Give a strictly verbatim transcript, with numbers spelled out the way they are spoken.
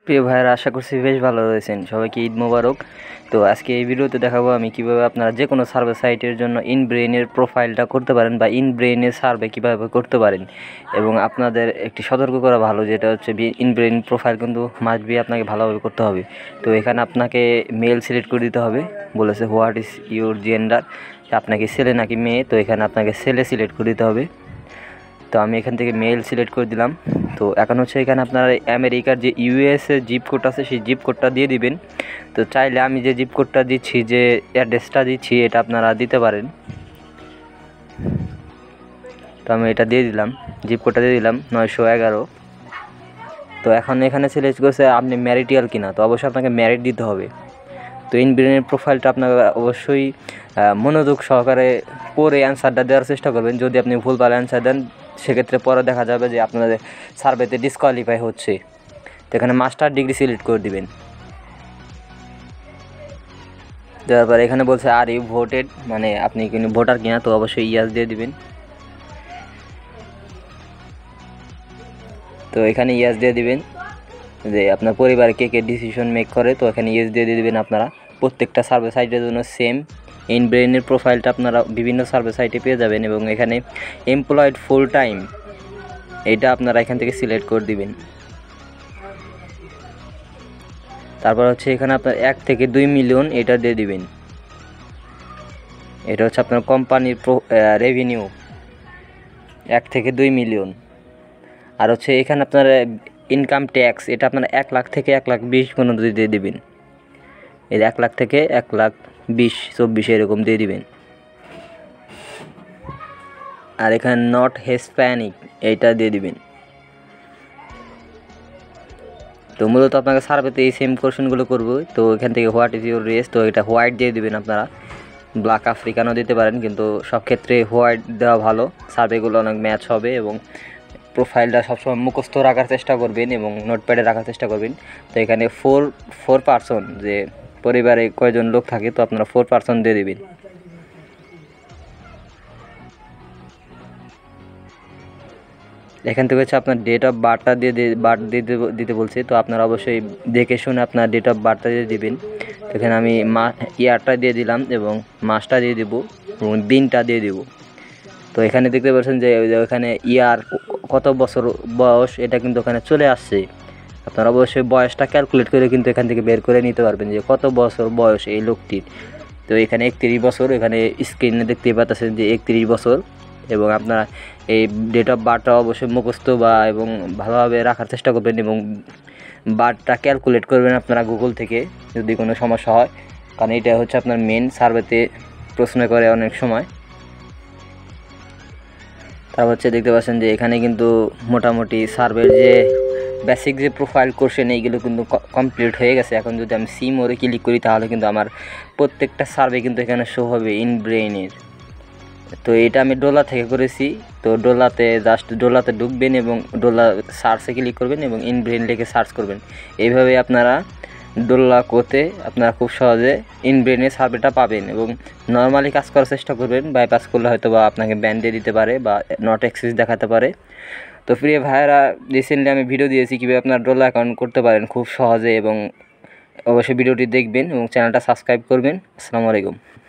প্রিয় ভাইয়েরা, আশা করছি বেশ ভালো রয়েছেন। সবাইকে ঈদ মোবারক। তো আজকে এই ভিডিওতে দেখাবো আমি কিভাবে আপনারা যে কোনো সার্ভে সাইটের জন্য ইনব্রেইনের প্রোফাইলটা করতে পারেন বা ইনব্রেইনের সার্ভে কীভাবে করতে পারেন। এবং আপনাদের একটি সতর্ক করা ভালো, যেটা হচ্ছে ইনব্রেইন প্রোফাইল কিন্তু মাস্ট বি আপনাকে ভালোভাবে করতে হবে। তো এখানে আপনাকে মেল সিলেক্ট করে দিতে হবে। বলেছে হোয়াট ইজ ইউর জেন্ডার, আপনাকে ছেলে নাকি মেয়ে। তো এখানে আপনাকে ছেলে সিলেক্ট করে দিতে হবে। তো আমি এখান থেকে মেল সিলেক্ট করে দিলাম। তো এখন হচ্ছে এখানে আপনারা আমেরিকার যে ইউএসের জিপ কোড আছে সেই জিপ কোডটা দিয়ে দিবেন। তো চাইলে আমি যে জিপ কোডটা দিচ্ছি, যে অ্যাড্রেসটা দিচ্ছি, এটা আপনারা দিতে পারেন। তো আমি এটা দিয়ে দিলাম, জিপ কোডটা দিয়ে দিলাম নয়শো এগারো। তো এখন এখানে সিলেক্ট করছে আপনি ম্যারিটিয়াল কিনা। তো অবশ্যই আপনাকে ম্যারিট দিতে হবে। তো ইনব্রেইনের প্রোফাইলটা আপনারা অবশ্যই মনোযোগ সহকারে পড়ে অ্যান্সারটা দেওয়ার চেষ্টা করবেন। যদি আপনি ভুলভাল অ্যান্সার দেন, সেক্ষেত্রে পরে দেখা যাবে যে আপনাদের সার্ভেতে ডিসকোয়ালিফাই হচ্ছে। তো এখানে মাস্টার ডিগ্রি সিলেক্ট করে দিবেন। দেওয়ার পরে এখানে বলছে আর ইউ ভোটেড, মানে আপনি কিন্তু ভোটার কিনা। তো অবশ্যই ইয়াস দিয়ে দিবেন। তো এখানে ইয়াস দিয়ে দিবেন যে আপনার পরিবারে কে কে ডিসিশন মেক করে। তো এখানে ইয়েস দিয়ে দিয়ে দেবেন। আপনারা প্রত্যেকটা সার্ভে সাইটের জন্য সেম ইনব্রেইনের প্রোফাইলটা আপনারা বিভিন্ন সার্ভে সাইটে পেয়ে যাবেন। এবং এখানে এমপ্লয়েড ফুল টাইম, এটা আপনারা এখান থেকে সিলেক্ট করে দিবেন। তারপর হচ্ছে এখানে আপনার এক থেকে দুই মিলিয়ন এটা দিয়ে দিবেন। এটা হচ্ছে আপনার কোম্পানির রেভিনিউ, এক থেকে দুই মিলিয়ন। আর হচ্ছে এখানে আপনার ইনকাম ট্যাক্স, এটা আপনার এক লাখ থেকে এক লাখ বিশ পর্যন্ত দিয়ে দিবেন। এর এক লাখ থেকে এক লাখ বিশ চব্বিশ এরকম দিয়ে দিবেন। আর এখানে নট হিস্প্যানিক, এইটা দিয়ে দিবেন। তো মূলত আপনাকে সার্ভেতে এই সেম কোশ্চেনগুলো করবো। তো এখান থেকে হোয়াট ইজ ইউর রেস, তো এটা হোয়াইট দিয়ে দিবেন। আপনারা ব্ল্যাক আফ্রিকানও দিতে পারেন, কিন্তু সব ক্ষেত্রে হোয়াইট দেওয়া ভালো। সার্ভেগুলো অনেক ম্যাচ হবে। এবং প্রোফাইলটা সবসময় মুখস্থ রাখার চেষ্টা করবেন এবং নোটপ্যাডে রাখার চেষ্টা করবেন। তো এখানে ফোর ফোর পার্সন, যে পরিবারে কয়জন লোক থাকে, তো আপনারা ফোর পার্সন দিয়ে দেবেন। এখান থেকে হচ্ছে আপনার ডেট অফ বার্থটা দিয়ে বার্থ দিতে দিতে বলছে। তো আপনারা অবশ্যই দেখে শুনে আপনার ডেট অফ বার্থটা দিয়ে দিবেন। এখানে আমি মা ইয়ারটা দিয়ে দিলাম এবং মাসটা দিয়ে দেবো এবং দিনটা দিয়ে দেবো। তো এখানে দেখতে পাচ্ছেন যে ওখানে ইয়ার কত বছর বয়স, এটা কিন্তু ওখানে চলে আসছে। আপনারা অবশ্যই বয়সটা ক্যালকুলেট করে কিন্তু এখান থেকে বের করে নিতে পারবেন যে কত বছর বয়স এই লোকটির। তো এখানে একত্রিশ বছর, এখানে স্ক্রিনে দেখতে পাচ্ছেন যে একত্রিশ বছর। এবং আপনারা এই ডেট অফ বার্থটা অবশ্যই মুখস্থ বা এবং ভালোভাবে রাখার চেষ্টা করবেন এবং বার্থটা ক্যালকুলেট করবেন আপনারা গুগল থেকে যদি কোনো সমস্যা হয়, কারণ এটা হচ্ছে আপনার মেন সার্ভেতে প্রশ্ন করে অনেক সময়। তারপর হচ্ছে দেখতে পাচ্ছেন যে এখানে কিন্তু মোটামুটি সার্ভের যে বেসিক যে প্রোফাইল কোশ্চেন, এইগুলো কিন্তু কমপ্লিট হয়ে গেছে। এখন যদি আমি সি মোরে ক্লিক করি, তাহলে কিন্তু আমার প্রত্যেকটা সার্ভে কিন্তু এখানে শো হবে ইনব্রেইনের। তো এটা আমি ডোলা থেকে করেছি। তো ডোলাতে জাস্ট ডোলাতে ঢুকবেন এবং ডোলা সার্চে ক্লিক করবেন এবং ইনব্রেইন লিখে সার্চ করবেন। এইভাবে আপনারা ডোলা কোতে আপনারা খুব সহজে ইনব্রেইনের সার্ভেটা পাবেন। এবং নর্মালি কাজ করার চেষ্টা করবেন, বাইপাস করলে হয়তো বা আপনাকে ব্যান দিয়ে দিতে পারে বা নট অ্যাক্সেস দেখাতে পারে। তো প্রিয় ভাইয়েরা, রিসেন্টলি আমি ভিডিও দিয়েছি কীভাবে আপনার ডোলা অ্যাকাউন্ট করতে পারেন খুব সহজে। এবং অবশ্যই ভিডিওটি দেখবেন এবং চ্যানেলটা সাবস্ক্রাইব করবেন। আসসালামু আলাইকুম।